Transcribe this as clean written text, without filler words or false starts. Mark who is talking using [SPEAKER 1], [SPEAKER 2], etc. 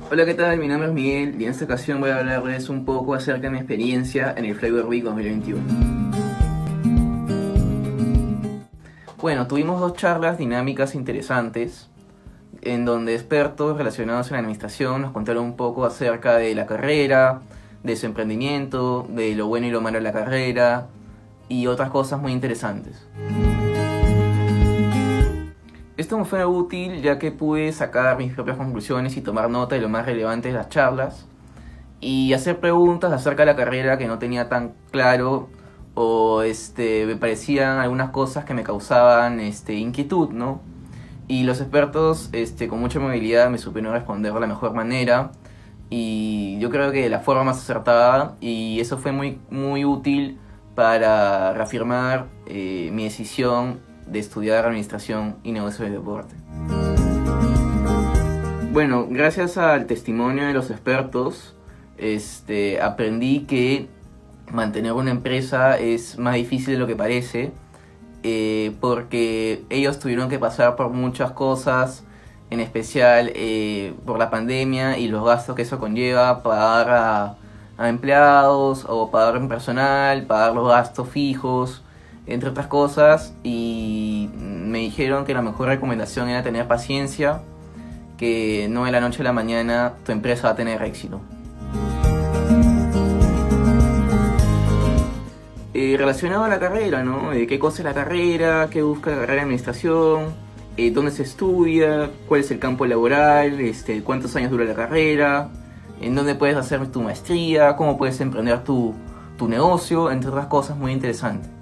[SPEAKER 1] Hola, ¿qué tal? Mi nombre es Miguel y en esta ocasión voy a hablarles un poco acerca de mi experiencia en el Flavor Week 2021. Bueno, tuvimos dos charlas dinámicas interesantes en donde expertos relacionados en la administración nos contaron un poco acerca de la carrera, de su emprendimiento, de lo bueno y lo malo de la carrera y otras cosas muy interesantes. Esto me fue útil ya que pude sacar mis propias conclusiones y tomar nota de lo más relevante de las charlas y hacer preguntas acerca de la carrera que no tenía tan claro o me parecían algunas cosas que me causaban inquietud, ¿no? Y los expertos con mucha movilidad me supieron responder de la mejor manera y yo creo que de la forma más acertada, y eso fue muy útil para reafirmar mi decisión de estudiar administración y negocios de deporte. Bueno, gracias al testimonio de los expertos, aprendí que mantener una empresa es más difícil de lo que parece, porque ellos tuvieron que pasar por muchas cosas, en especial por la pandemia y los gastos que eso conlleva, pagar a empleados o pagar en personal, pagar los gastos fijos, entre otras cosas, y me dijeron que la mejor recomendación era tener paciencia, que no de la noche a la mañana tu empresa va a tener éxito. Relacionado a la carrera, ¿no? ¿Qué cosa es la carrera? ¿Qué busca la carrera de administración? ¿Dónde se estudia? ¿Cuál es el campo laboral? ¿Cuántos años dura la carrera? ¿En dónde puedes hacer tu maestría? ¿Cómo puedes emprender tu negocio? Entre otras cosas muy interesantes.